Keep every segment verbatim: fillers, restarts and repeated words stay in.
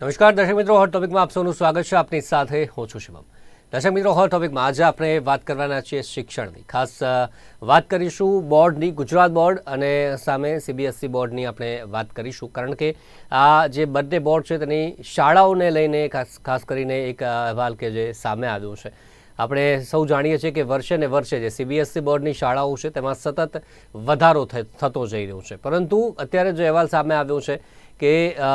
નમસ્કાર દર્શક મિત્રો, હોટ ટોપિકમાં આપ સૌનું સ્વાગત છે. આપની સાથે હું છું શિવમ. દર્શક મિત્રો, હોટ ટોપિકમાં આજે આપણે વાત કરવાના છીએ શિક્ષણની. ખાસ વાત કરીશું બોર્ડની, ગુજરાત બોર્ડ અને સામે સીબીએસઈ બોર્ડની આપણે વાત કરીશું. કારણ કે આ જે બંને બોર્ડ છે તેની શાળાઓને લઈને ખાસ ખાસ કરીને એક અહેવાલ કે જે સામે આવ્યો છે. આપણે સૌ જાણીએ છીએ કે વર્ષે ને વર્ષે જે સીબીએસઈ બોર્ડની શાળાઓ છે તેમાં સતત વધારો થતો જઈ રહ્યો છે. પરંતુ અત્યારે જે અહેવાલ સામે આવ્યો છે કે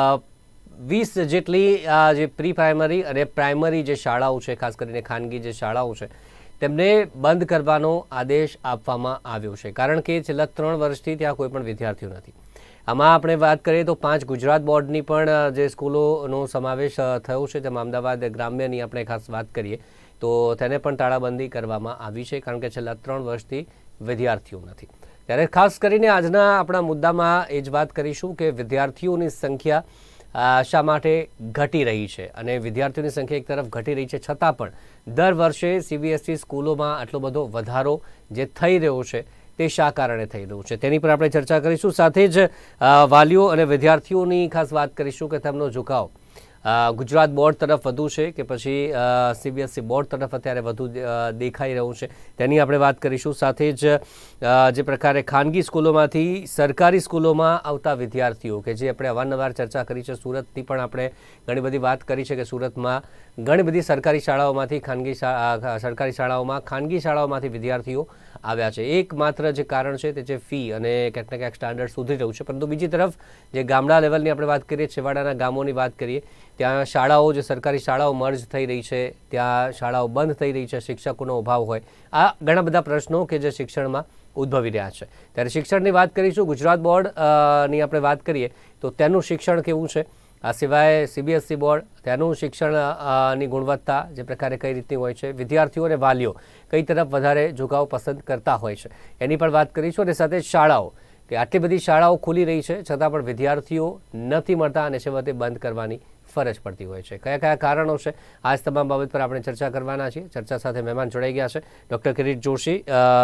વીસ જેટલી જે પ્રી પ્રાઇમરી અને પ્રાઇમરી જે શાળાઓ છે, ખાસ કરીને ખાનગી જે શાળાઓ છે, તેમને બંધ કરવાનો આદેશ આપવામાં આવ્યો છે. કારણ કે છેલ્લા ત્રણ વર્ષથી ત્યાં કોઈ પણ વિદ્યાર્થીઓ નથી. આમાં આપણે વાત કરીએ તો પાંચ ગુજરાત બોર્ડની પણ જે સ્કૂલોનો સમાવેશ થયો છે, તેમાં અમદાવાદ ગ્રામ્યની આપણે ખાસ વાત કરીએ તો તેને પણ તાળાબંધી કરવામાં આવી છે. કારણ કે છેલ્લા ત્રણ વર્ષથી વિદ્યાર્થીઓ નથી. ત્યારે ખાસ કરીને આજના આપણા મુદ્દામાં એ જ વાત કરીશું કે વિદ્યાર્થીઓની સંખ્યા શા માટે ઘટી રહી છે અને વિદ્યાર્થીઓની સંખ્યા એક તરફ ઘટી રહી છે છતાં પણ દર વર્ષે સીબીએસઈ સ્કૂલોમાં આટલો બધો વધારો જે થઈ રહ્યો છે તે શા કારણે થઈ રહ્યું છે તેની પર આપણે ચર્ચા કરીશું. સાથે જ વાલીઓ અને વિદ્યાર્થીઓની ખાસ વાત કરીશું કે તેમનો ઝુકાવ ગુજરાત બોર્ડ તરફ વધુ છે કે પછી સીબીએસઈ બોર્ડ તરફ અત્યારે વધુ દેખાઈ રહ્યું છે તેની આપણે વાત કરીશું. સાથે જ જે પ્રકારે ખાનગી સ્કૂલોમાંથી સરકારી સ્કૂલોમાં આવતા વિદ્યાર્થીઓ કે જે આપણે અવારનવાર ચર્ચા કરી છે, સુરતની પણ આપણે ઘણી બધી વાત કરી છે કે સુરતમાં ઘણી બધી સરકારી શાળાઓમાંથી ખાનગી સરકારી શાળાઓમાં ખાનગી શાળાઓમાંથી વિદ્યાર્થીઓ આવ્યા છે. એકમાત્ર જે કારણ છે તે છે ફી અને ક્યાંક ને ક્યાંક સ્ટાન્ડર્ડ સુધરી રહ્યું છે. પરંતુ બીજી તરફ જે ગામડા લેવલની આપણે વાત કરીએ, છેવાડાના ગામોની વાત કરીએ, ત્યાં શાળાઓ જે સરકારી શાળાઓ મર્જ થઈ રહી છે, ત્યાં શાળાઓ બંધ થઈ રહી છે, શિક્ષકોનો અભાવ હોય, આ ઘણા બધા પ્રશ્નો કે જે શિક્ષણમાં ઉદ્ભવી રહ્યા છે. ત્યારે શિક્ષણની વાત કરીશું. ગુજરાત બોર્ડની આપણે વાત કરીએ તો તેનું શિક્ષણ કેવું છે, આ સિવાય સીબીએસઈ બોર્ડ તેનું શિક્ષણની ગુણવત્તા જે પ્રકારે કઈ રીતની હોય છે, વિદ્યાર્થીઓ અને વાલીઓ કઈ તરફ વધારે ઝુકાવ પસંદ કરતા હોય છે એની પણ વાત કરીશું. અને સાથે શાળાઓ કે આટલી બધી શાળાઓ ખુલી રહી છે છતાં પણ વિદ્યાર્થીઓ નથી મળતા અને છેવટે બંધ કરવાની ફરજ પડતી હોય છે. કયા કયા કારણો છે, આ તમામ બાબત પર આપણે ચર્ચા કરવાના છીએ. ચર્ચા સાથે મહેમાન જોડાઈ ગયા છે ડૉક્ટર કિરીટ જોશી,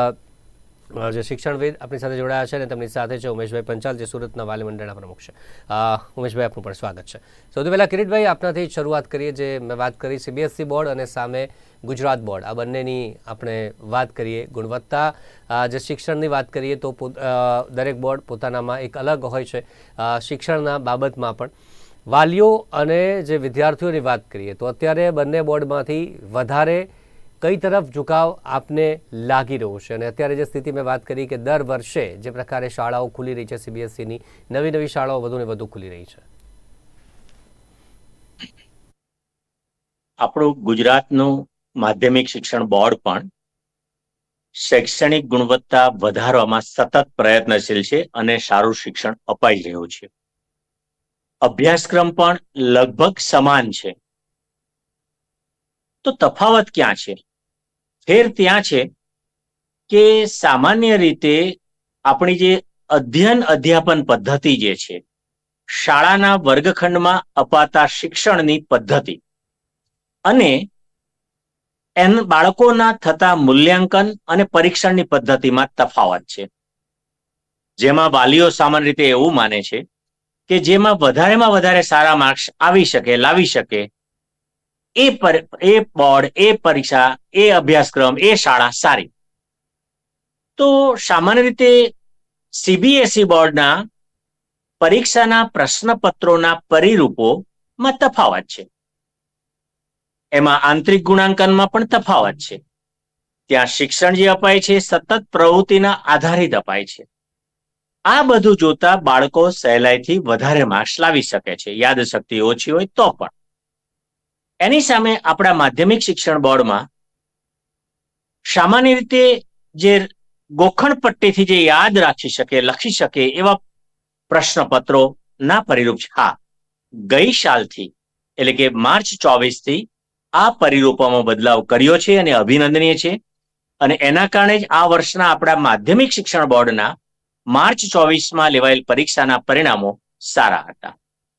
જે શિક્ષણવિદ આપણી સાથે જોડાયા છે, અને તેમની સાથે છે ઉમેશભાઈ પંચાલ, જે સુરતના વાલી મંડળના પ્રમુખ છે. ઉમેશભાઈ, આપનું પણ સ્વાગત છે. સૌથી પહેલાં કિરીટભાઈ, આપનાથી શરૂઆત કરીએ. જે મેં વાત કરી સીબીએસઈ બોર્ડ અને સામે ગુજરાત બોર્ડ, આ બંનેની આપણે વાત કરીએ. ગુણવત્તા જે શિક્ષણની વાત કરીએ તો દરેક બોર્ડ પોતાનામાં એક અલગ હોય છે. શિક્ષણના બાબતમાં પણ વાલીઓ અને જે વિદ્યાર્થીઓની વાત કરીએ તો અત્યારે બંને બોર્ડમાંથી વધારે કઈ તરફ ઝુકાવ આપને લાગી રહ્યો છે? અને અત્યારે જે સ્થિતિ મેં વાત કરી કે દર વર્ષે જે પ્રકારે શાળાઓ ખુલી રહી છે, સીબીએસઈની નવી નવી શાળાઓ વધુ ને વધુ ખુલી રહી છે. આપણું ગુજરાતનું માધ્યમિક શિક્ષણ બોર્ડ પણ શૈક્ષણિક ગુણવત્તા વધારવામાં સતત પ્રયત્નશીલ છે અને સારું શિક્ષણ અપાઈ રહ્યું છે. અભ્યાસક્રમ પણ લગભગ સમાન છે. તો તફાવત ક્યાં છે? ફેર ત્યાં છે કે સામાન્ય રીતે આપણી જે અધ્યયન અધ્યાપન પદ્ધતિ જે છે, શાળાના વર્ગખંડમાં અપાતા શિક્ષણની પદ્ધતિ અને એન બાળકોના થતા મૂલ્યાંકન અને પરીક્ષણની પદ્ધતિમાં તફાવત છે. જેમાં વાલીઓ સામાન્ય રીતે એવું માને છે કે જેમાં વધારેમાં વધારે સારા માર્ક્સ આવી શકે, લાવી શકે, એ પર એ બોર્ડ, એ પરીક્ષા, એ અભ્યાસક્રમ, એ શાળા સારી. તો સામાન્ય રીતે સીબીએસઈ બોર્ડના પરીક્ષાના પ્રશ્નપત્રોના પરિરૂપોમાં તફાવત છે. એમાં આંતરિક ગુણાંકનમાં પણ તફાવત છે. ત્યાં શિક્ષણ જે અપાય છે સતત પ્રવૃત્તિના આધારિત અપાય છે. આ બધું જોતા બાળકો સહેલાઈથી વધારે માર્ક્સ લાવી શકે છે, યાદશક્તિ ઓછી હોય તો પણ. એની સામે આપણા માધ્યમિક શિક્ષણ બોર્ડમાં સામાન્ય રીતે જે ગોખણ પટ્ટીથી જે યાદ રાખી શકે, લખી શકે એવા પ્રશ્નપત્રોના પરિરૂપ છે. હા, ગઈ સાલથી એટલે કે માર્ચ ચોવીસ થી આ પરિરૂપોમાં બદલાવ કર્યો છે અને અભિનંદનીય છે. અને એના કારણે જ આ વર્ષના આપણા માધ્યમિક શિક્ષણ બોર્ડના માર્ચ ચોવીસમાં લેવાયેલ પરીક્ષાના પરિણામો સારા હતા.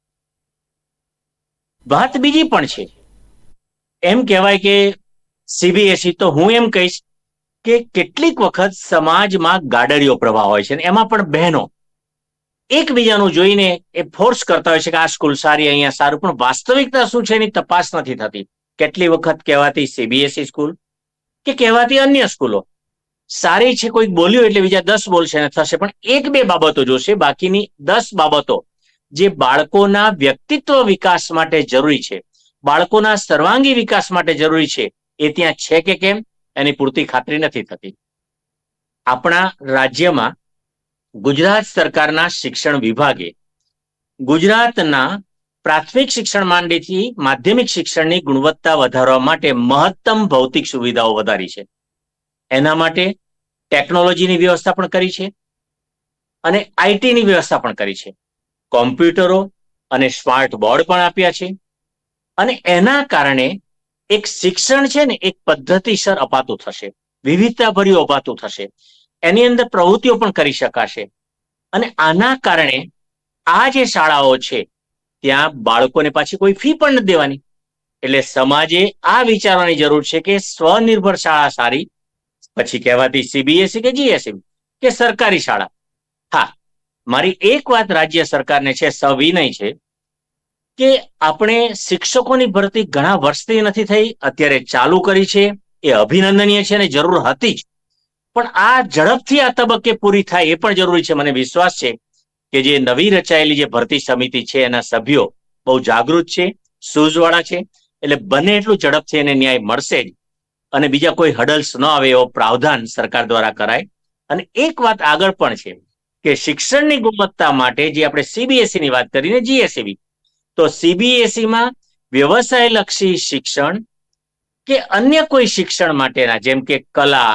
વાત બીજી પણ છે. એમ કહેવાય કે સીબીએસઈ, તો હું એમ કહીશ કે કેટલીક વખત સમાજમાં ગાડરિયો પ્રવાહ હોય છે, એમાં પણ બહેનો એકબીજાનું જોઈને એ ફોર્સ કરતા હોય છે કે આ સ્કૂલ સારી, અહીંયા સારું, પણ વાસ્તવિકતા શું છે એની તપાસ નથી થતી. કેટલી વખત કહેવાતી સીબીએસઈ સ્કૂલ કે કહેવાતી અન્ય સ્કૂલો સારી છે, કોઈક બોલ્યું એટલે બીજા દસ બોલશે ને થશે, પણ એક બે બાબતો જોશે, બાકીની દસ બાબતો જે બાળકોના વ્યક્તિત્વ વિકાસ માટે જરૂરી છે, બાળકોના સર્વાંગી વિકાસ માટે જરૂરી છે, એ ત્યાં છે કે કેમ એની પૂરતી ખાતરી નથી થતી. આપણા રાજ્યમાં ગુજરાત સરકારના શિક્ષણ વિભાગે ગુજરાતના પ્રાથમિક શિક્ષણ માંડીથી માધ્યમિક શિક્ષણની ગુણવત્તા વધારવા માટે મહત્તમ ભૌતિક સુવિધાઓ વધારી છે. એના માટે ટેકનોલોજીની વ્યવસ્થા પણ કરી છે અને આઈટીની વ્યવસ્થા પણ કરી છે. કોમ્પ્યુટરો અને સ્માર્ટ બોર્ડ પણ આપ્યા છે અને એના કારણે એક શિક્ષણ છે ને એક પદ્ધતિસર અપાતું થશે, વિવિધતાભર્યું અપાતું થશે, એની અંદર પ્રવૃત્તિઓ પણ કરી શકાશે. અને આના કારણે આ જે શાળાઓ છે ત્યાં બાળકોને પાછી કોઈ ફી પણ નથી દેવાની. એટલે સમાજે આ વિચારવાની જરૂર છે કે સ્વનિર્ભર શાળા સારી, પછી કહેવાતી સીબીએસઈ કે જીએસઈ કે સરકારી શાળા. હા, મારી એક વાત રાજ્ય સરકારને છે, સવિનય છે, કે આપણે શિક્ષકોની ભરતી ઘણા વર્ષથી નથી થઈ, અત્યારે ચાલુ કરી છે, એ અભિનંદનીય છે અને જરૂર હતી જ, પણ આ ઝડપથી આ તબક્કે પૂરી થાય એ પણ જરૂરી છે. મને વિશ્વાસ છે કે જે નવી રચાયેલી જે ભરતી સમિતિ છે એના સભ્યો બહુ જાગૃત છે, સૂઝવાળા છે, એટલે બને એટલું ઝડપથી એને ન્યાય મળશે જ અને બીજા કોઈ હડલ્સ ન આવે એવો પ્રાવધાન સરકાર દ્વારા કરાય. અને એક વાત આગળ પણ છે કે શિક્ષણની ગુણવત્તા માટે જે આપણે સીબીએસઈ ની વાત કરીને જીએસઈ, તો સીબીએસઈમાં વ્યવસાયલક્ષી શિક્ષણ કે અન્ય કોઈ શિક્ષણ માટેના જેમ કે કલા,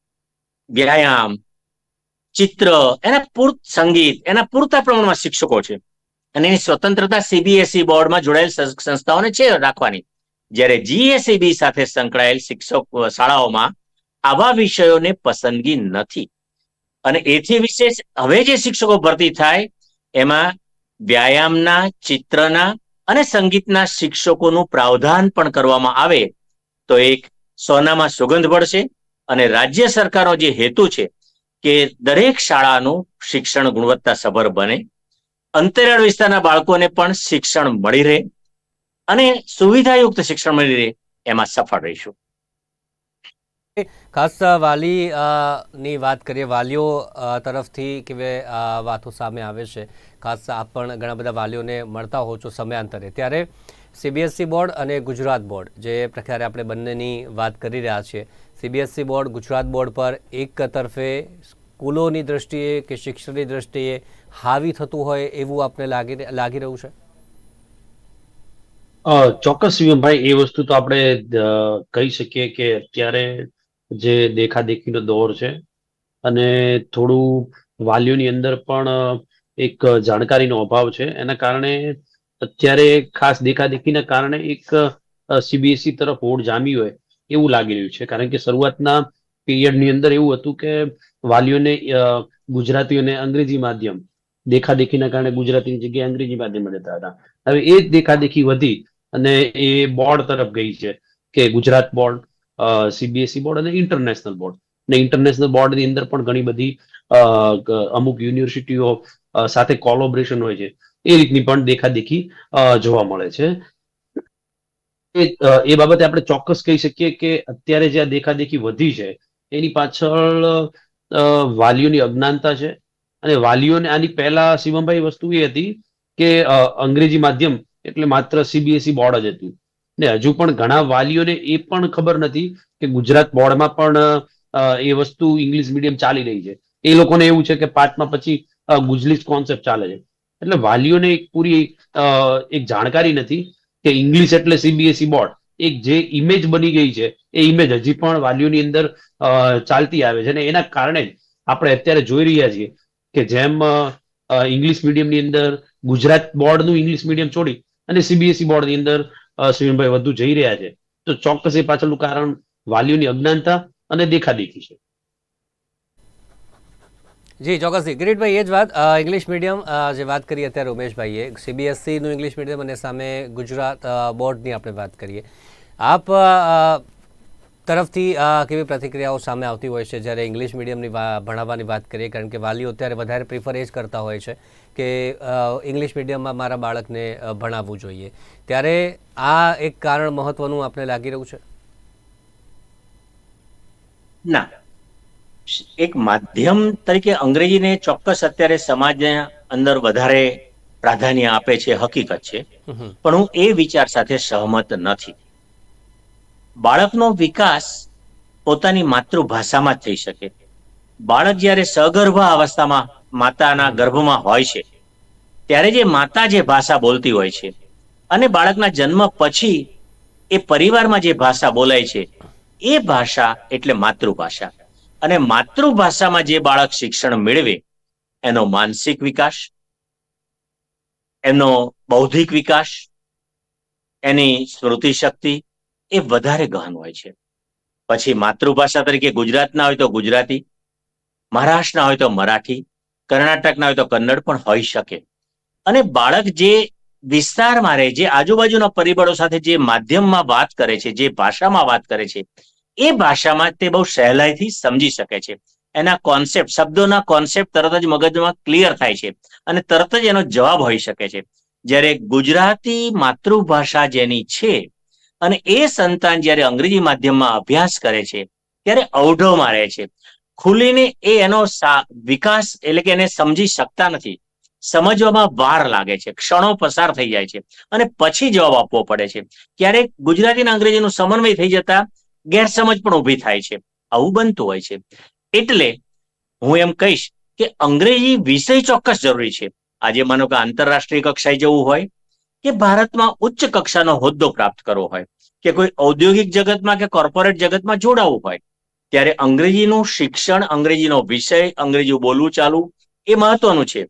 વ્યાયામ, ચિત્ર, એના પૂર્ત સંગીત, એના પૂરતા પ્રમાણમાં શિક્ષકો છે અને એની સ્વતંત્રતા સીબીએસઈ બોર્ડમાં જોડાયેલ સંસ્થાઓને છે રાખવાની. જ્યારે જીએસઈબી સાથે સંકળાયેલ શિક્ષકો શાળાઓમાં આવા વિષયોને પસંદગી નથી. અને એથી વિશેષ હવે જે શિક્ષકો ભરતી થાય એમાં વ્યાયામના, ચિત્રના અને સંગીતના શિક્ષકોનું પ્રાવધાન પણ કરવામાં આવે તો એક સોનામાં સુગંધ પડશે. અને રાજ્ય સરકારનો જે હેતુ છે કે દરેક શાળાનું શિક્ષણ ગુણવત્તાસભર બને, અંતરિયાળ વિસ્તારના બાળકોને પણ શિક્ષણ મળી રહે અને સુવિધાયુક્ત શિક્ષણ મળી રહે, એમાં સફળ રહીશું. ખાસ વાલી ની વાત કરીએ, વાલીઓ તરફથી કેવી વાતો સામે આવે છે, ખાસ આપ પણ ઘણા બધા વાલીઓને મળતા હો છો સમયાંતરે, ત્યારે સીબીએસઈ બોર્ડ અને ગુજરાત બોર્ડ જે પ્રકારે આપણે બંનેની વાત કરી રહ્યા છીએ, સીબીએસઈ બોર્ડ ગુજરાત બોર્ડ પર એક તરફે સ્કૂલોની દ્રષ્ટિએ કે શિક્ષણની દ્રષ્ટિએ હાવી થતું હોય એવું આપને લાગી લાગી રહ્યું છે? ચોક્કસ શિવમભાઈ, એ વસ્તુ તો આપણે કહી શકીએ કે અત્યારે જે દેખાદેખીનો દોર છે અને થોડું વાલીઓની અંદર પણ એક જાણકારીનો અભાવ છે, એના કારણે અત્યારે ખાસ દેખાદેખીના કારણે એક સીબીએસઈ તરફ ઓઢ જામી હોય એવું લાગી રહ્યું છે. કારણ કે શરૂઆતના પીરિયડની અંદર એવું હતું કે વાલીઓને ગુજરાતીઓને અંગ્રેજી માધ્યમ, દેખાદેખીના કારણે ગુજરાતીની જગ્યાએ અંગ્રેજી માધ્યમ જતા હતા. હવે એ જ દેખાદેખી વધી અને એ બોર્ડ તરફ ગઈ છે કે ગુજરાત બોર્ડ, સીબીએસઈ બોર્ડ અને ઇન્ટરનેશનલ બોર્ડ. ને ઇન્ટરનેશનલ બોર્ડની અંદર પણ ઘણી બધી અમુક યુનિવર્સિટીઓ સાથે કોલોબરેશન હોય છે, એ રીતની પણ દેખાદેખી જોવા મળે છે. એ બાબતે આપણે ચોક્કસ કહી શકીએ કે અત્યારે જે આ દેખાદેખી વધી છે એની પાછળ વાલીઓની અજ્ઞાનતા છે. અને વાલીઓને આની પહેલા શિવમભાઈ વસ્તુ એ હતી કે અંગ્રેજી માધ્યમ એટલે માત્ર સીબીએસઈ બોર્ડ જ હતું, ને હજુ પણ ઘણા વાલીઓને એ પણ ખબર નથી કે ગુજરાત બોર્ડમાં પણ એ વસ્તુ ઇંગ્લિશ મીડિયમ ચાલી રહી છે. એ લોકોને એવું છે કે પાંચમા પછી ગુજલીસ કોન્સેપ્ટ ચાલે છે. એટલે વાલીઓને એક પૂરી એક જાણકારી નથી કે ઇંગ્લિશ એટલે સીબીએસઈ બોર્ડ. એક જે ઇમેજ બની ગઈ છે એ ઇમેજ હજી પણ વાલીઓની અંદર ચાલતી આવે છે, અને એના કારણે જ આપણે અત્યારે જોઈ રહ્યા છીએ કે જેમ ઇંગ્લિશ મીડિયમની અંદર ગુજરાત બોર્ડનું ઇંગ્લિશ મીડિયમ છોડી અને સીબીએસઈ બોર્ડની અંદર શિવમભાઈ વધુ જઈ રહ્યા છે, તો ચોક્કસ એ પાછળનું કારણ વાલીઓની અજ્ઞાનતા અને દેખાદેખી છે. જી ચોક્કસથી કિરીટભાઈ, એ જ વાત ઇંગ્લિશ મીડિયમ જે વાત કરીએ અત્યારે ઉમેશભાઈએ, સીબીએસઈનું ઇંગ્લિશ મીડિયમ અને સામે ગુજરાત બોર્ડની આપણે વાત કરીએ, આપ તરફથી કેવી પ્રતિક્રિયાઓ સામે આવતી હોય છે જ્યારે ઇંગ્લિશ મીડિયમની ભણાવવાની વાત કરીએ? કારણ કે વાલીઓ અત્યારે વધારે પ્રિફર એ જ કરતા હોય છે કે ઇંગ્લિશ મીડિયમમાં મારા બાળકને ભણાવવું જોઈએ, ત્યારે આ એક કારણ મહત્વનું આપને લાગી રહ્યું છે? ના, એક માધ્યમ તરીકે અંગ્રેજીને ચોક્કસ અત્યારે સમાજના અંદર વધારે પ્રાધાન્ય આપે છે, હકીકત છે, પણ હું એ વિચાર સાથે સહમત નથી. બાળકનો વિકાસ પોતાની માતૃભાષામાં જ થઈ શકે. બાળક જ્યારે સગર્ભ અવસ્થામાં માતાના ગર્ભમાં હોય છે ત્યારે જે માતા જે ભાષા બોલતી હોય છે અને બાળકના જન્મ પછી એ પરિવારમાં જે ભાષા બોલાય છે એ ભાષા એટલે માતૃભાષા. અને માતૃભાષામાં જે બાળક શિક્ષણ મેળવે એનો માનસિક વિકાસ, એનો બૌદ્ધિક વિકાસ, એની સ્મૃતિ શક્તિ એ વધારે ગહન હોય છે. પછી માતૃભાષા તરીકે ગુજરાતના હોય તો ગુજરાતી, મહારાષ્ટ્રના હોય તો મરાઠી, કર્ણાટકના હોય તો કન્નડ પણ હોઈ શકે. અને બાળક જે વિસ્તારમાં રહે, જે આજુબાજુના પરિબળો સાથે જે માધ્યમમાં વાત કરે છે, જે ભાષામાં વાત કરે છે, એ ભાષામાં તે બહુ સહેલાઈથી સમજી શકે છે. એના કોન્સેપ્ટ, શબ્દોના કોન્સેપ્ટ તરત જ મગજમાં ક્લિયર થાય છે અને તરત જ એનો જવાબ હોઈ શકે છે. જ્યારે ગુજરાતી માતૃભાષા જેની છે અને એ સંતાન જ્યારે અંગ્રેજી માધ્યમમાં અભ્યાસ કરે છે ત્યારે અવઢવમાં રહે છે. ખુલીને એ એનો વિકાસ એટલે કે એને સમજી શકતા નથી. સમજવામાં વાર લાગે છે, ક્ષણો પસાર થઈ જાય છે અને પછી જવાબ આપવો પડે છે. ક્યારેક ગુજરાતી અને અંગ્રેજીનું સમન્વય થઈ જતા ગેરસમજ પણ ઊભી થાય છે. આવું બનતું હોય છે. એટલે હું એમ કહીશ કે અંગ્રેજી વિષય ચોક્કસ જરૂરી છે. આજે માનો કે આંતરરાષ્ટ્રીય કક્ષાએ જવું હોય કે ભારતમાં ઉચ્ચ કક્ષાનો હોદ્દો પ્રાપ્ત કરવો હોય કે કોઈ ઔદ્યોગિક જગતમાં કે કોર્પોરેટ જગતમાં જોડાવવું હોય ત્યારે અંગ્રેજીનું શિક્ષણ, અંગ્રેજીનો વિષય, અંગ્રેજી બોલવું ચાલવું એ મહત્વનું છે.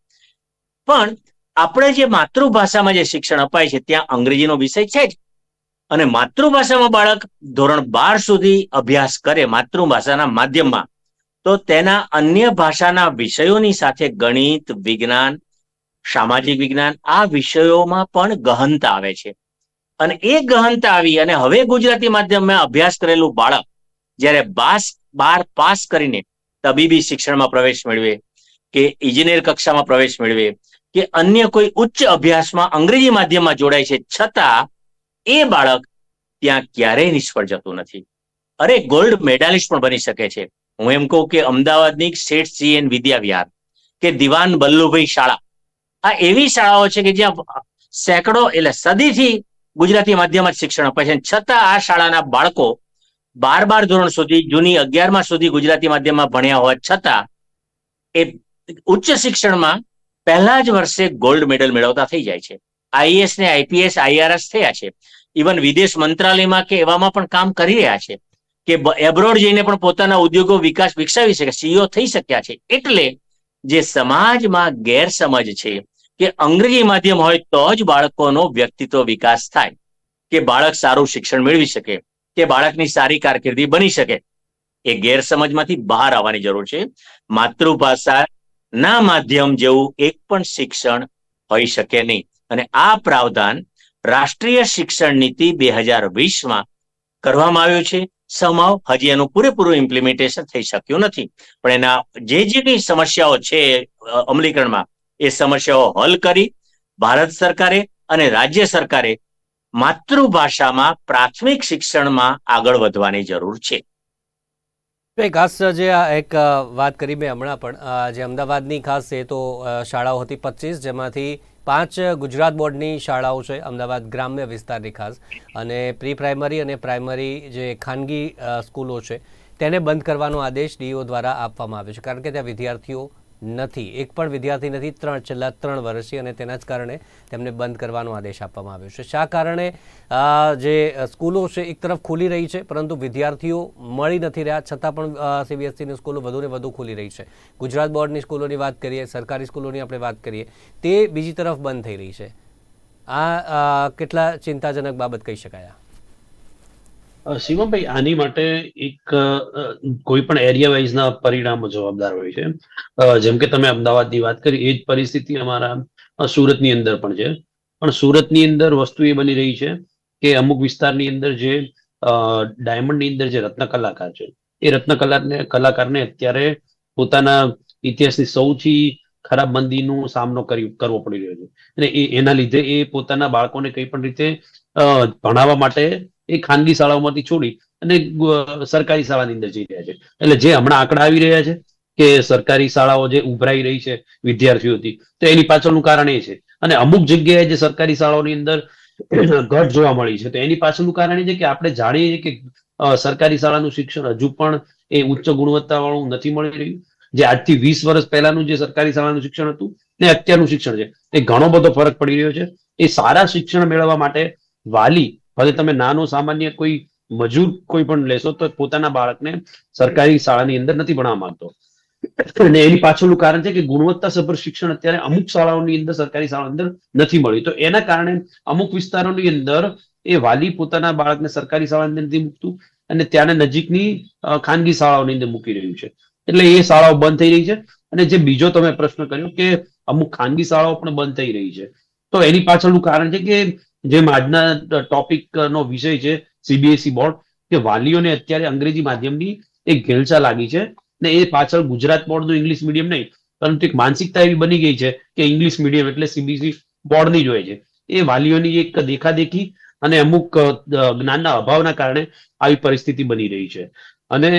પણ આપણે જે માતૃભાષામાં જે શિક્ષણ અપાય છે ત્યાં અંગ્રેજીનો વિષય છે જ. અને માતૃભાષામાં બાળક ધોરણ બાર સુધી અભ્યાસ કરે માતૃભાષાના માધ્યમમાં, તો તેના અન્ય ભાષાના વિષયોની સાથે ગણિત, વિજ્ઞાન, સામાજિક વિજ્ઞાન આ વિષયોમાં પણ ગહનતા આવે છે. અને એ ગહનતા આવી અને હવે ગુજરાતી માધ્યમમાં અભ્યાસ કરેલું બાળક જ્યારે બાસ બાર પાસ કરીને તબીબી શિક્ષણમાં પ્રવેશ મેળવે કે ઇજનેર કક્ષામાં પ્રવેશ મેળવે કે અન્ય કોઈ ઉચ્ચ અભ્યાસમાં અંગ્રેજી માધ્યમમાં જોડાય છે, છતાં એ બાળક ત્યાં ક્યારેય નિષ્ફળ જતું નથી. અરે, ગોલ્ડ મેડાલિસ્ટ પણ બની શકે છે. હું એમ કહું કે અમદાવાદની શેઠ સી એન વિદ્યા વિહાર કે દિવાન બલ્લુભાઈ શાળા, આ એવી શાળાઓ છે કે જ્યાં સેંકડો એટલે સદીથી ગુજરાતી માધ્યમ જ શિક્ષણ અપાય છે, છતાં આ શાળાના બાળકો બાર બાર ધોરણ સુધી, જૂની અગિયારમાં સુધી ગુજરાતી માધ્યમમાં ભણ્યા હોવા છતાં એ ઉચ્ચ શિક્ષણમાં પહેલા જ વર્ષે ગોલ્ડ મેડલ મેળવતા થઈ જાય છે. આઈએએસ ને આઈપીએસ, આઈઆરએસ થયા છે. ઇવન વિદેશ મંત્રાલયમાં કે એવામાં પણ કામ કરી રહ્યા છે કે એબ્રોડ જઈને પણ પોતાના ઉદ્યોગો વિકાસ વિકસાવી શકે, સીઈઓ થઈ શક્યા છે. એટલે જે સમાજમાં ગેરસમજ છે કે અંગ્રેજી માધ્યમ હોય તો જ બાળકોનો વ્યક્તિત્વ વિકાસ થાય, કે બાળક સારું શિક્ષણ મેળવી શકે, કે બાળકની સારી કારકિર્દી બની શકે, એ ગેરસમજમાંથી બહાર આવવાની જરૂર છે. માતૃભાષાના માધ્યમ જેવું એક પણ શિક્ષણ હોઈ શકે નહીં. અને આ પ્રાવધાન રાષ્ટ્રીય શિક્ષણ નીતિ બે હજાર વીસમાં કરવામાં આવ્યું છે. સમાવ હજી એનું પૂરેપૂરું ઇમ્પ્લિમેન્ટેશન થઈ શક્યું નથી, પણ એના જે જે કઈ સમસ્યાઓ છે અમલીકરણમાં, એ સમસ્યાઓ હલ કરી ભારત સરકારે અને રાજ્ય સરકારે માતૃભાષામાં પ્રાથમિક શિક્ષણમાં આગળ વધવાની જરૂર છે. ખાસ જે એક વાત કરી મેં હમણાં પણ, જે અમદાવાદની ખાસ એ તો શાળાઓ હતી પચીસ, જેમાંથી પાંચ ગુજરાત બોર્ડની શાળાઓ છે અમદાવાદ ગ્રામ્ય વિસ્તારની ખાસ, અને પ્રી પ્રાઇમરી અને પ્રાઇમરી જે ખાનગી સ્કૂલો છે તેને બંધ કરવાનો આદેશ ડીઓ દ્વારા આપવામાં આવ્યો છે. કારણ કે ત્યાં વિદ્યાર્થીઓ નથી, એક પણ વિદ્યાર્થી નથી ત્રણ છેલ્લા ત્રણ વર્ષથી, અને તેના જ કારણે તેમને બંધ કરવાનો આદેશ આપવામાં આવ્યો છે. શા કારણે જે સ્કૂલો છે એક તરફ ખુલી રહી છે પરંતુ વિદ્યાર્થીઓ મળી નથી રહ્યા, છતાં પણ સીબીએસઈની સ્કૂલો વધુ ને વધુ ખુલી રહી છે. ગુજરાત બોર્ડની સ્કૂલોની વાત કરીએ, સરકારી સ્કૂલોની આપણે વાત કરીએ, તે બીજી તરફ બંધ થઈ રહી છે. આ કેટલા ચિંતાજનક બાબત કહી શકાય? શિવમભાઈ, આની માટે એક કોઈ પણ એરિયા વાઇઝના પરિણામો જવાબદાર હોય છે. જેમ કે તમે અમદાવાદની વાત કરી, એ જ પરિસ્થિતિ અમારા સુરતની અંદર પણ છે. પણ સુરતની અંદર વસ્તુ એ બની રહી છે કે અમુક વિસ્તારની અંદર જે ડાયમંડની અંદર જે રત્ન કલાકાર છે એ રત્ન કલાકારને કલાકારને અત્યારે પોતાના ઇતિહાસની સૌથી ખરાબ મંદીનો સામનો કરી કરવો પડી રહ્યો છે અને એ એના લીધે એ પોતાના બાળકોને કઈ પણ રીતે ભણાવવા માટે એ ખાનગી શાળાઓમાંથી છોડી અને સરકારી શાળાની અંદર જઈ રહ્યા છે. એટલે જે હમણાં આંકડા આવી રહ્યા છે કે સરકારી શાળાઓ જે ઉભરાઈ રહી છે વિદ્યાર્થીઓથી, તો એની પાછળનું કારણ એ છે. અને અમુક જગ્યાએ જે સરકારી શાળાઓની અંદર ઘટ જોવા મળી છે, તો એની પાછળનું કારણ એ છે કે આપણે જાણીએ છીએ કે સરકારી શાળાનું શિક્ષણ હજુ પણ એ ઉચ્ચ ગુણવત્તા વાળું નથી મળી રહ્યું. જે આજથી વીસ વર્ષ પહેલાનું જે સરકારી શાળાનું શિક્ષણ હતું ને અત્યારનું શિક્ષણ છે એ ઘણો બધો ફરક પડી રહ્યો છે. એ સારા શિક્ષણ મેળવવા માટે વાલી, ભલે તમે નાનો સામાન્ય કોઈ મજૂર કોઈ પણ લેશો, તો પોતાના બાળકને સરકારી શાળાની અંદર નથી ભણવા માંગતો. અને એની પાછળનું કારણ છે કે ગુણવત્તાસભર શિક્ષણ અત્યારે અમુક શાળાઓની અંદર સરકારી શાળાની અંદર નથી મળ્યું. તો એના કારણે અમુક વિસ્તારોની અંદર એ વાલી પોતાના બાળકને સરકારી શાળાની અંદર નથી મૂકતું અને ત્યાંના નજીકની ખાનગી શાળાઓની અંદર મૂકી રહ્યું છે. એટલે એ શાળાઓ બંધ થઈ રહી છે. અને જે બીજો તમે પ્રશ્ન કર્યો કે અમુક ખાનગી શાળાઓ પણ બંધ થઈ રહી છે, તો એની પાછળનું કારણ છે કે જેમ આજના ટોપિક નો વિષય છે સીબીએસઈ બોર્ડ, કે વાલીઓને અત્યારે અંગ્રેજી માધ્યમની એક ઘેલછા લાગી છે ને એ પાછળ ગુજરાત બોર્ડનું ઇંગ્લિશ મીડિયમ નહીં, પરંતુ એક માનસિકતા એવી બની ગઈ છે કે ઇંગ્લિશ મીડિયમ એટલે સીબીએસઈ બોર્ડની જ હોય છે. એ વાલીઓની એક દેખાદેખી અને અમુક જ્ઞાનના અભાવના કારણે આવી પરિસ્થિતિ બની રહી છે. અને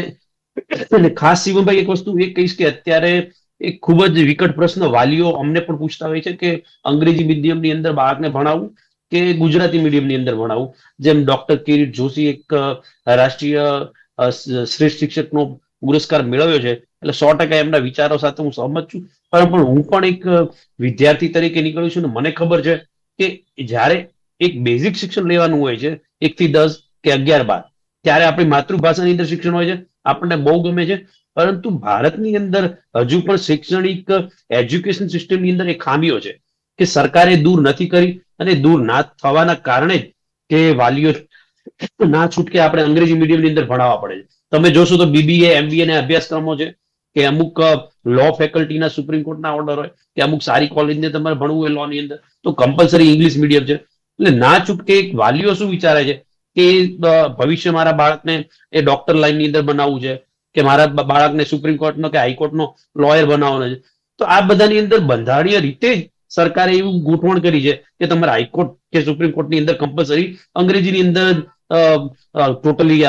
ખાસ શિવમભાઈ એક વસ્તુ એ કહીશ કે અત્યારે એક ખૂબ જ વિકટ પ્રશ્ન વાલીઓ અમને પણ પૂછતા હોય છે કે અંગ્રેજી મીડિયમની અંદર બાળકને ભણાવવું કે ગુજરાતી મીડિયમની અંદર ભણાવવું. જેમ ડોક્ટર કિરીટ જોશી એક રાષ્ટ્રીય શ્રેષ્ઠ શિક્ષકનો પુરસ્કાર મેળવ્યો છે, એટલે સો ટકા એમના વિચારો સાથે હું સહમત છું. પરંતુ હું પણ એક વિદ્યાર્થી તરીકે નીકળ્યું છું ને મને ખબર છે કે જ્યારે એક બેઝિક શિક્ષણ લેવાનું હોય છે એક થી દસ કે અગિયાર બાર, ત્યારે આપણી માતૃભાષાની અંદર શિક્ષણ હોય છે, આપણને બહુ ગમે છે. પરંતુ ભારતની અંદર હજુ પણ શૈક્ષણિક એજ્યુકેશન સિસ્ટમની અંદર એક ખામીઓ છે કે સરકારે દૂર નથી કરી અને દૂર ના થવાના કારણે જ કે વાલીઓ ના છૂટકે આપણે અંગ્રેજી મીડિયમની અંદર ભણાવવા પડે છે. તમે જોશો તો બીબીએ એમબીએ ના અભ્યાસક્રમો છે કે અમુક લો ફેકલ્ટીના સુપ્રીમ કોર્ટના ઓર્ડર હોય કે અમુક સારી કોલેજને તમારે ભણવું હોય લો ની અંદર, તો કમ્પલસરી ઇંગ્લિશ મીડિયમ છે. એટલે ના છૂટકે વાલીઓ શું વિચારે છે કે ભવિષ્ય મારા બાળકને એ ડોક્ટર લાઈનની અંદર બનાવવું છે કે મારા બાળકને સુપ્રીમ કોર્ટનો કે હાઈકોર્ટનો લોયર બનાવવાનો છે. તો આ બધાની અંદર બંધારણીય રીતે જ સરકારે એવું ગોઠવણ કરી છે કે તમારે હાઈકોર્ટ કે સુપ્રીમ કોર્ટની અંદર કમ્પલસરી અંગ્રેજીની અંદર ટોટલી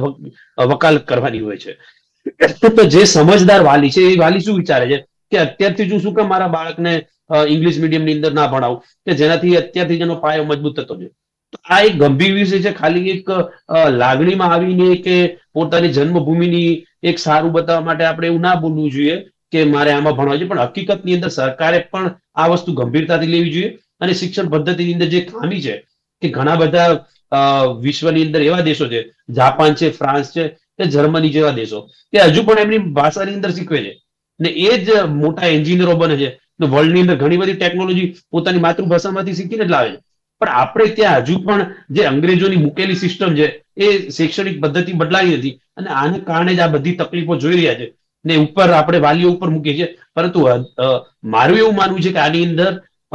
વકાલત કરવાની હોય છે. તો જે સમજદાર વાલી છે એ વાલી શું વિચારે છે કે અત્યારથી હું શું કામ મારા બાળકને ઇંગ્લિશ મીડિયમની અંદર ના ભણાવું કે જેનાથી અત્યારથી જેનો પાયો મજબૂત થતો છે. તો આ એક ગંભીર વિષય છે. ખાલી એક લાગણીમાં આવીને કે પોતાની જન્મભૂમિની એક સારું બતાવવા માટે આપણે એવું ના બોલવું જોઈએ કે મારે આમાં ભણવા છે, પણ હકીકતની અંદર સરકારે પણ આ વસ્તુ ગંભીરતાથી લેવી જોઈએ. અને શિક્ષણ પદ્ધતિની અંદર જે ખામી છે કે ઘણા બધા વિશ્વની અંદર એવા દેશો છે, જાપાન છે, ફ્રાન્સ છે કે જર્મની જેવા દેશો, કે હજુ પણ એમની ભાષાની અંદર શીખવે છે ને એ જ મોટા એન્જિનિયરો બને છે. વર્લ્ડની અંદર ઘણી બધી ટેકનોલોજી પોતાની માતૃભાષામાંથી શીખીને જ લાવે છે. પણ આપણે ત્યાં હજુ પણ જે અંગ્રેજોની મૂકેલી સિસ્ટમ છે એ શૈક્ષણિક પદ્ધતિ બદલાઈ નથી અને આને કારણે જ આ બધી તકલીફો જોઈ રહ્યા છે ને ઉપર આપણે વાલીઓ ઉપર મૂકીએ છીએ. પરંતુ મારું એવું માનવું છે કે આની અંદર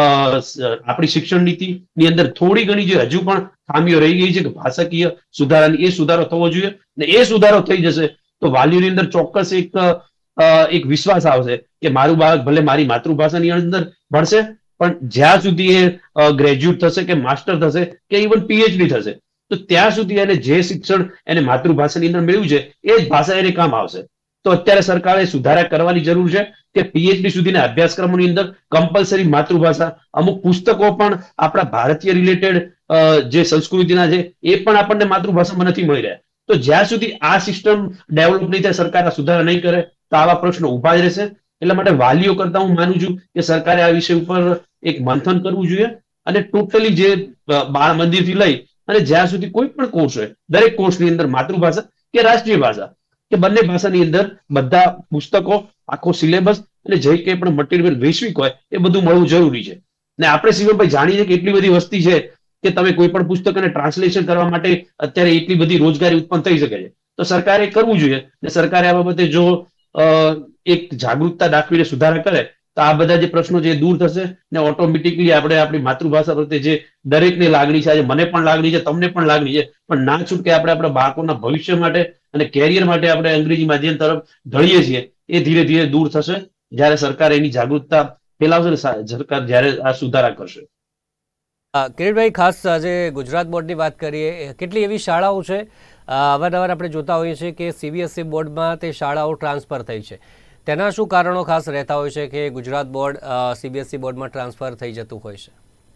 આપણી શિક્ષણ નીતિની અંદર થોડી ઘણી જે હજુ પણ ખામીઓ રહી ગઈ છે કે ભાષાકીય સુધારાની, એ સુધારો થવો જોઈએ. ને એ સુધારો થઈ જશે તો વાલીઓની અંદર ચોક્કસ એક એક વિશ્વાસ આવશે કે મારું બાળક ભલે મારી માતૃભાષાની અંદર ભણશે, પણ જ્યાં સુધી એ ગ્રેજ્યુએટ થશે કે માસ્ટર થશે કે ઇવન પીએચડી થશે, તો ત્યાં સુધી એને જે શિક્ષણ એને માતૃભાષાની અંદર મેળવ્યું છે એ જ ભાષા એને કામ આવશે. તો અત્યારે સરકારે સુધારા કરવાની જરૂર છે કે પીએચડી સુધીના અભ્યાસક્રમોની અંદર કમ્પલસરી માતૃભાષા, અમુક પુસ્તકો પણ આપણા ભારતીય રિલેટેડ જે સંસ્કૃતિના છે એ પણ આપણને માતૃભાષામાં નથી મળી રહ્યા. તો જ્યાં સુધી આ સિસ્ટમ ડેવલપ નહીં થાય, સરકાર આ સુધારા નહીં કરે, તો આવા પ્રશ્નો ઉભા જ રહેશે. એટલા માટે વાલીઓ કરતા હું માનું છું કે સરકારે આ વિષય ઉપર એક મંથન કરવું જોઈએ અને ટોટલી જે બાળ મંદિરથી લઈ અને જ્યાં સુધી કોઈ પણ કોર્સ હોય, દરેક કોર્સની અંદર માતૃભાષા કે રાષ્ટ્રીય ભાષા કે બંને ભાષાની અંદર બધા પુસ્તકો, આખો સિલેબસ અને જે કંઈ પણ મટીરિયલ વૈશ્વિક હોય એ બધું મળવું જરૂરી છે. ને આપણે શિવમભાઈ જાણીએ કે એટલી બધી વસ્તી છે કે તમે કોઈ પણ પુસ્તકને ટ્રાન્સલેશન કરવા માટે અત્યારે એટલી બધી રોજગારી ઉત્પન્ન થઈ શકે છે. તો સરકારે કરવું જોઈએ ને સરકારે આ બાબતે જો એક જાગૃતતા દાખવીને સુધારા કરે તો આ બધા જે પ્રશ્નો છે એ દૂર થશે ને ઓટોમેટિકલી આપણે આપણી માતૃભાષા પ્રત્યે જે દરેકને લાગણી છે, આજે મને પણ લાગણી છે, તમને પણ લાગણી છે, પણ ના છૂટકે આપણે આપણા બાળકોના ભવિષ્ય માટે અને કેરિયર માટે આપણે અંગ્રેજી માધ્યમ તરફ ઢળીએ છીએ, એ ધીરે ધીરે દૂર થશે જ્યારે સરકાર એની જાગૃતતા ફેલાવશે ને સરકાર જ્યારે આ સુધારા કરશે. કિરીટભાઈ, ખાસ આજે ગુજરાત બોર્ડની વાત કરીએ, કેટલી એવી શાળાઓ છે અવારનવાર આપણે જોતા હોઈએ છીએ કે સીબીએસઈ બોર્ડમાં તે શાળાઓ ટ્રાન્સફર થઈ છે, તેના શું કારણો ખાસ રહેતા હોય છે કે ગુજરાત બોર્ડ સીબીએસઈ બોર્ડમાં ટ્રાન્સફર થઈ જતું હોય છે?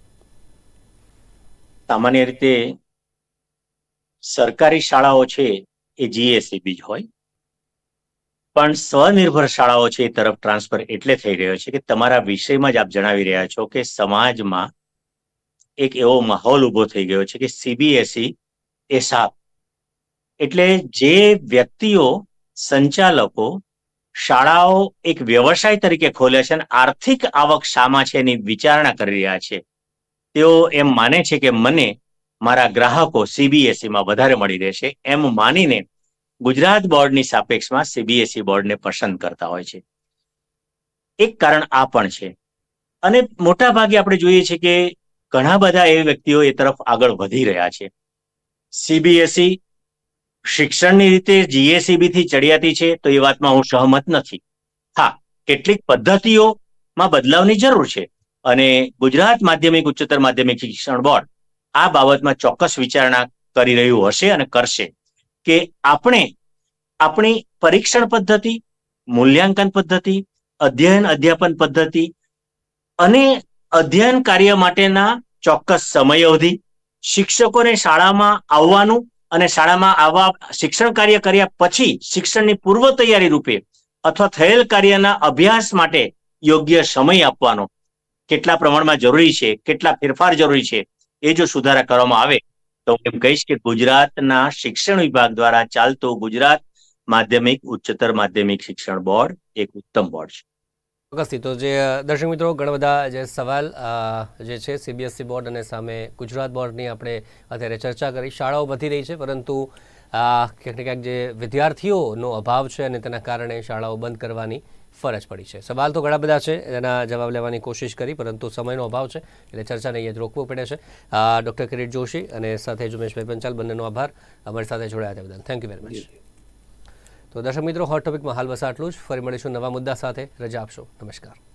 સામાન્ય રીતે સરકારી શાળાઓ છે એ જીએસઈબી જ હોય, પણ સ્વનિર્ભર શાળાઓ છે એ તરફ ટ્રાન્સફર એટલે થઈ રહ્યો છે કે તમારા વિષયમાં જ આપ જણાવી રહ્યા છો કે સમાજમાં એક એવો માહોલ ઉભો થઈ ગયો છે કે સીબીએસઈ એ સાપ, એટલે જે વ્યક્તિઓ, સંચાલકો શાળાઓ એક વ્યવસાય તરીકે ખોલે છે અને આર્થિક આવક શામાં છે એની વિચારણા કરી રહ્યા છે, તેઓ એમ માને છે કે મને મારા ગ્રાહકો સીબીએસઈમાં વધારે મળી રહેશે, એમ માનીને ગુજરાત બોર્ડની સાપેક્ષમાં સીબીએસઈ બોર્ડને પસંદ કરતા હોય છે. એક કારણ આ પણ છે. અને મોટા ભાગે આપણે જોઈએ છીએ કે ઘણા બધા એ વ્યક્તિઓ એ તરફ આગળ વધી રહ્યા છે. સીબીએસઈ શિક્ષણની રીતે જીએસઈબી થી ચડિયાતી છે તો એ વાતમાં હું સહમત નથી. હા, કેટલીક પદ્ધતિઓમાં બદલાવની જરૂર છે અને ગુજરાત માધ્યમિક ઉચ્ચતર માધ્યમિક શિક્ષણ બોર્ડ આ બાબતમાં ચોક્કસ વિચારણા કરી રહ્યું હશે અને કરશે કે આપણે આપણી પરીક્ષણ પદ્ધતિ, મૂલ્યાંકન પદ્ધતિ, અધ્યયન અધ્યાપન પદ્ધતિ અને અધ્યયન કાર્ય માટેના ચોક્કસ સમય અવધિ, શિક્ષકોને શાળામાં આવવાનું અને શાળામાં આવવા શિક્ષણ કાર્ય કર્યા પછી શિક્ષણની પૂર્વ તૈયારી રૂપે અથવા થયેલ કાર્યના અભ્યાસ માટે યોગ્ય સમય આપવાનો કેટલા પ્રમાણમાં જરૂરી છે, કેટલા ફેરફાર જરૂરી છે, એ જો સુધારા કરવામાં આવે તો હું એમ કહીશ કે ગુજરાતના શિક્ષણ વિભાગ દ્વારા ચાલતું ગુજરાત માધ્યમિક ઉચ્ચતર માધ્યમિક શિક્ષણ બોર્ડ એક ઉત્તમ બોર્ડ છે. ચોક્કસથી. તો જે દર્શક મિત્રો, ઘણા બધા જે સવાલ જે છે સીબીએસઈ બોર્ડ અને સામે ગુજરાત બોર્ડની આપણે અત્યારે ચર્ચા કરી. શાળાઓ વધી રહી છે પરંતુ ક્યાંક ને ક્યાંક જે વિદ્યાર્થીઓનો અભાવ છે અને તેના કારણે શાળાઓ બંધ કરવાની ફરજ પડી છે. સવાલ તો ઘણા બધા છે, એના જવાબ લેવાની કોશિશ કરી પરંતુ સમયનો અભાવ છે એટલે ચર્ચાને અહીંયા જ રોકવું પડે છે. ડૉક્ટર કિરીટ જોશી અને સાથે ઉમેશભાઈ પંચાલ, બંનેનો આભાર અમારી સાથે જોડાયા હતા. બદલ થેન્ક યુ વેરી મચ. તો દર્શક મિત્રો, હોટ ટોપિકમાં હાલ બસ આટલું જ. ફરી મળીશું નવા મુદ્દા સાથે. રજા આપશો. નમસ્કાર.